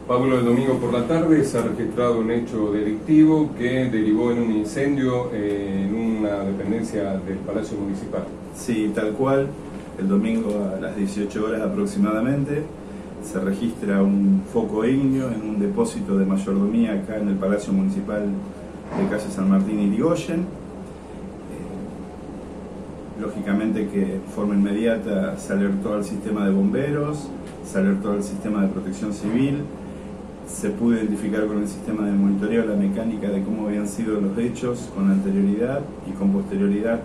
Pablo, el domingo por la tarde se ha registrado un hecho delictivo que derivó en un incendio en una dependencia del Palacio Municipal. Sí, tal cual. El domingo a las 18 horas aproximadamente se registra un foco ígneo en un depósito de mayordomía acá en el Palacio Municipal de calle San Martín y Irigoyen. Lógicamente que de forma inmediata se alertó al sistema de bomberos, se alertó al sistema de protección civil, se pudo identificar con el sistema de monitoreo la mecánica de cómo habían sido los hechos con anterioridad y con posterioridad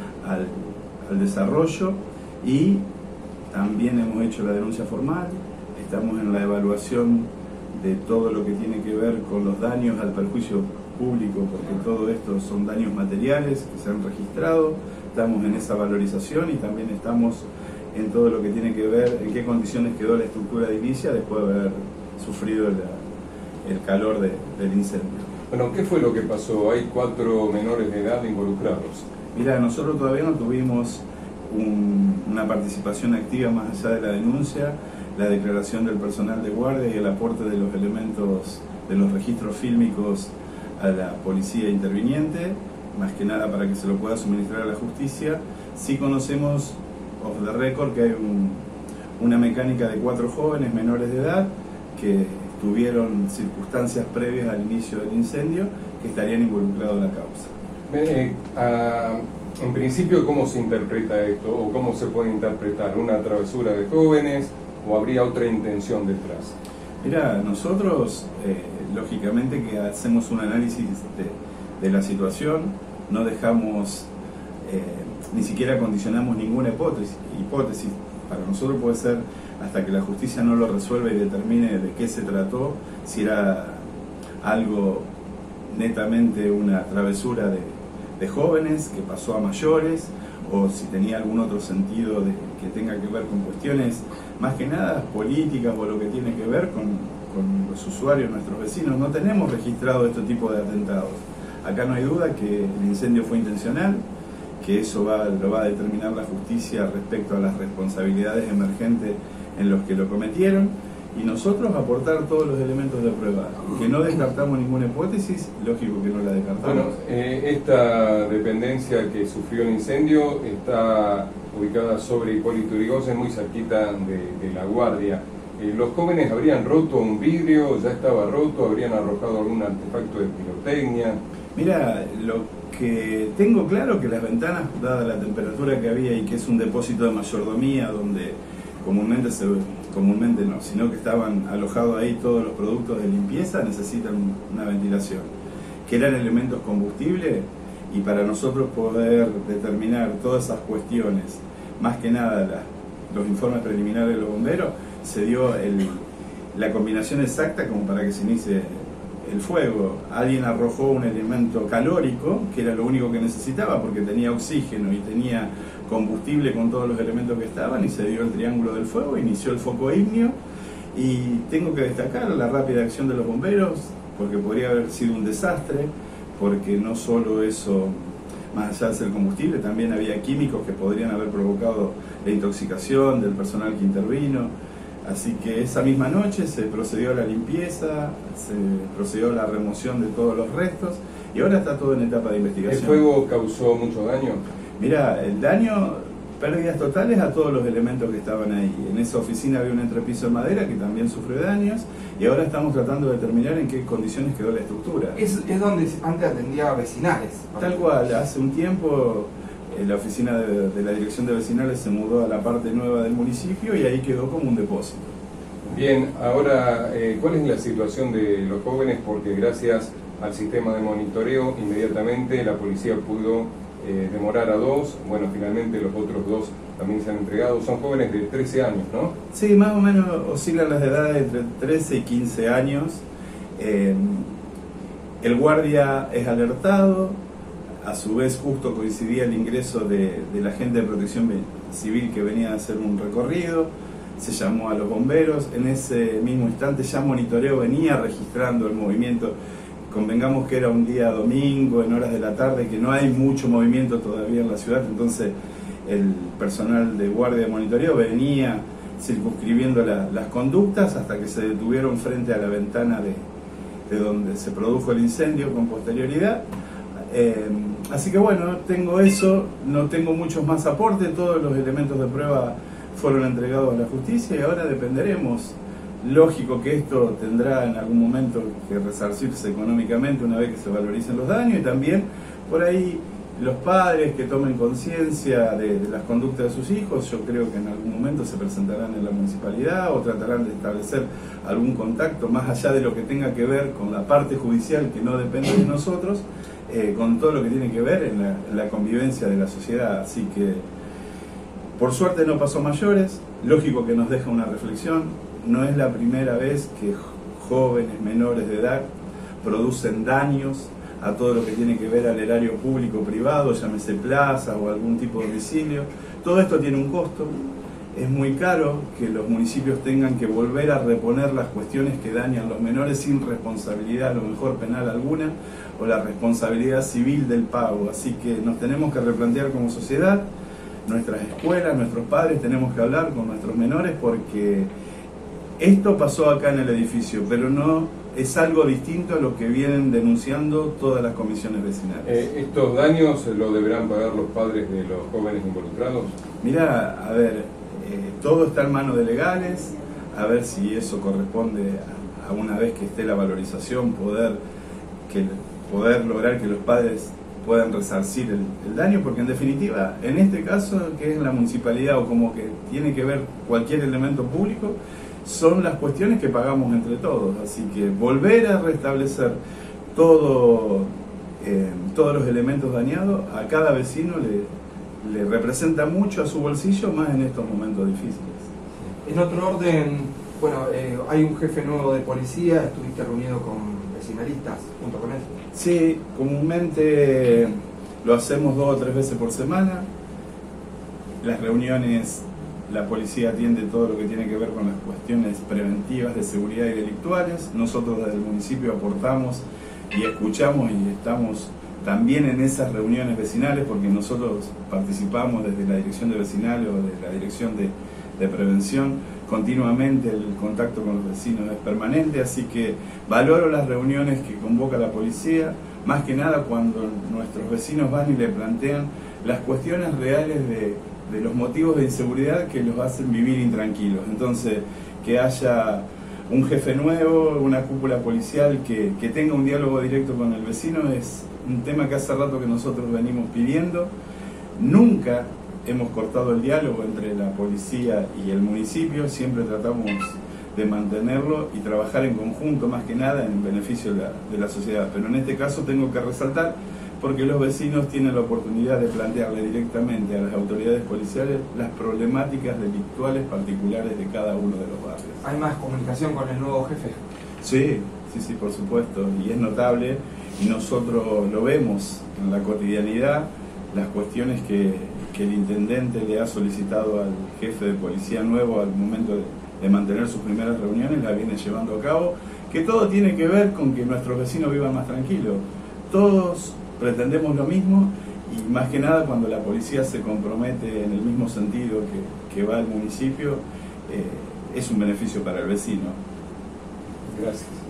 al desarrollo, y también hemos hecho la denuncia formal. Estamos en la evaluación de todo lo que tiene que ver con los daños al perjuicio público, porque todo esto son daños materiales que se han registrado. Estamos en esa valorización y también estamos en todo lo que tiene que ver en qué condiciones quedó la estructura edilicia después de haber sufrido el calor del incendio. Bueno, ¿qué fue lo que pasó? Hay 4 menores de edad involucrados. Mira, nosotros todavía no tuvimos una participación activa más allá de la denuncia, la declaración del personal de guardia y el aporte de los elementos de los registros fílmicos a la policía interviniente, más que nada para que se lo pueda suministrar a la justicia. Sí conocemos off the record que hay una mecánica de 4 jóvenes menores de edad que tuvieron circunstancias previas al inicio del incendio que estarían involucrados en la causa. En principio, ¿cómo se interpreta esto o cómo se puede interpretar? ¿Una travesura de jóvenes o habría otra intención detrás? Mira, nosotros lógicamente que hacemos un análisis de la situación, no dejamos, ni siquiera condicionamos ninguna hipótesis. Para nosotros puede ser hasta que la justicia no lo resuelva y determine de qué se trató, si era algo netamente una travesura de jóvenes que pasó a mayores, o si tenía algún otro sentido que tenga que ver con cuestiones más que nada políticas o lo que tiene que ver con los usuarios, nuestros vecinos. No tenemos registrado este tipo de atentados. Acá no hay duda que el incendio fue intencional, que eso lo va a determinar la justicia respecto a las responsabilidades emergentes en los que lo cometieron, y nosotros aportar todos los elementos de prueba. Que no descartamos ninguna hipótesis, lógico que no la descartamos. Bueno, esta dependencia que sufrió el incendio está ubicada sobre Hipólito Yrigoyen, muy cerquita de La Guardia. ¿Los jóvenes habrían roto un vidrio? ¿Ya estaba roto? ¿Habrían arrojado algún artefacto de pirotecnia? Mira, lo que tengo claro que las ventanas, dada la temperatura que había y que es un depósito de mayordomía donde comúnmente no, sino que estaban alojados ahí todos los productos de limpieza, necesitan una ventilación, que eran elementos combustibles, y para nosotros poder determinar todas esas cuestiones, más que nada los informes preliminares de los bomberos, se dio la combinación exacta como para que se inicie el fuego. Alguien arrojó un elemento calórico, que era lo único que necesitaba porque tenía oxígeno y tenía combustible con todos los elementos que estaban, y se dio el triángulo del fuego, inició el foco ígneo. Y tengo que destacar la rápida acción de los bomberos, porque podría haber sido un desastre, porque no solo eso, más allá de ser combustible, también había químicos que podrían haber provocado la intoxicación del personal que intervino. Así que esa misma noche se procedió a la limpieza, se procedió a la remoción de todos los restos, y ahora está todo en etapa de investigación. ¿El fuego causó mucho daño? Mira, el daño, pérdidas totales a todos los elementos que estaban ahí. En esa oficina había un entrepiso de madera que también sufrió daños, y ahora estamos tratando de determinar en qué condiciones quedó la estructura. Es donde antes atendía a vecinales. Tal cual, hace un tiempo la oficina de la dirección de vecinales se mudó a la parte nueva del municipio y ahí quedó como un depósito. Bien, ahora, ¿cuál es la situación de los jóvenes? Porque gracias al sistema de monitoreo, inmediatamente la policía pudo demorar a 2, bueno, finalmente los otros 2 también se han entregado. Son jóvenes de 13 años, ¿no? Sí, más o menos oscilan las edades entre 13 y 15 años. El guardia es alertado. A su vez justo coincidía el ingreso de la gente de protección civil que venía a hacer un recorrido, se llamó a los bomberos, en ese mismo instante ya monitoreo venía registrando el movimiento. Convengamos que era un día domingo, en horas de la tarde, que no hay mucho movimiento todavía en la ciudad, entonces el personal de guardia de monitoreo venía circunscribiendo las conductas hasta que se detuvieron frente a la ventana de donde se produjo el incendio con posterioridad. Así que bueno, tengo eso, no tengo muchos más aportes, todos los elementos de prueba fueron entregados a la justicia y ahora dependeremos. Lógico que esto tendrá en algún momento que resarcirse económicamente una vez que se valoricen los daños, y también por ahí los padres que tomen conciencia de las conductas de sus hijos, yo creo que en algún momento se presentarán en la municipalidad o tratarán de establecer algún contacto más allá de lo que tenga que ver con la parte judicial que no depende de nosotros, con todo lo que tiene que ver en la convivencia de la sociedad. Así que por suerte no pasó mayores, lógico que nos deja una reflexión. No es la primera vez que jóvenes menores de edad producen daños a todo lo que tiene que ver al erario público-privado, llámese plaza o algún tipo de domicilio. Todo esto tiene un costo, es muy caro que los municipios tengan que volver a reponer las cuestiones que dañan a los menores sin responsabilidad, a lo mejor penal alguna, o la responsabilidad civil del pago. Así que nos tenemos que replantear como sociedad, nuestras escuelas, nuestros padres, tenemos que hablar con nuestros menores porque esto pasó acá en el edificio, pero no es algo distinto a lo que vienen denunciando todas las comisiones vecinales. ¿Estos daños lo deberán pagar los padres de los jóvenes involucrados? Mira, a ver, todo está en manos de legales, a ver si eso corresponde a una vez que esté la valorización, poder lograr que los padres puedan resarcir el daño, porque en definitiva, en este caso, que es la municipalidad o como que tiene que ver cualquier elemento público, son las cuestiones que pagamos entre todos. Así que volver a restablecer todos los elementos dañados a cada vecino le representa mucho a su bolsillo, más en estos momentos difíciles. En otro orden, bueno, hay un jefe nuevo de policía, estuviste reunido con vecinalistas junto con él. Sí, comúnmente lo hacemos 2 o 3 veces por semana. Las reuniones, la policía atiende todo lo que tiene que ver con las cuestiones preventivas de seguridad y delictuales. Nosotros desde el municipio aportamos y escuchamos y estamos también en esas reuniones vecinales, porque nosotros participamos desde la dirección de vecinales o de la dirección de prevención. Continuamente el contacto con los vecinos es permanente, así que valoro las reuniones que convoca la policía, más que nada cuando nuestros vecinos van y le plantean las cuestiones reales de los motivos de inseguridad que los hacen vivir intranquilos. Entonces, que haya un jefe nuevo, una cúpula policial que tenga un diálogo directo con el vecino es un tema que hace rato que nosotros venimos pidiendo. Nunca hemos cortado el diálogo entre la policía y el municipio, siempre tratamos de mantenerlo y trabajar en conjunto, más que nada en beneficio de la sociedad. Pero en este caso tengo que resaltar, porque los vecinos tienen la oportunidad de plantearle directamente a las autoridades policiales las problemáticas delictuales particulares de cada uno de los barrios. ¿Hay más comunicación con el nuevo jefe? Sí, por supuesto, y es notable, y nosotros lo vemos en la cotidianidad, las cuestiones que el intendente le ha solicitado al jefe de policía nuevo al momento de mantener sus primeras reuniones, la viene llevando a cabo, que todo tiene que ver con que nuestros vecinos vivan más tranquilos. Todos pretendemos lo mismo, y más que nada cuando la policía se compromete en el mismo sentido que va el municipio, es un beneficio para el vecino. Gracias.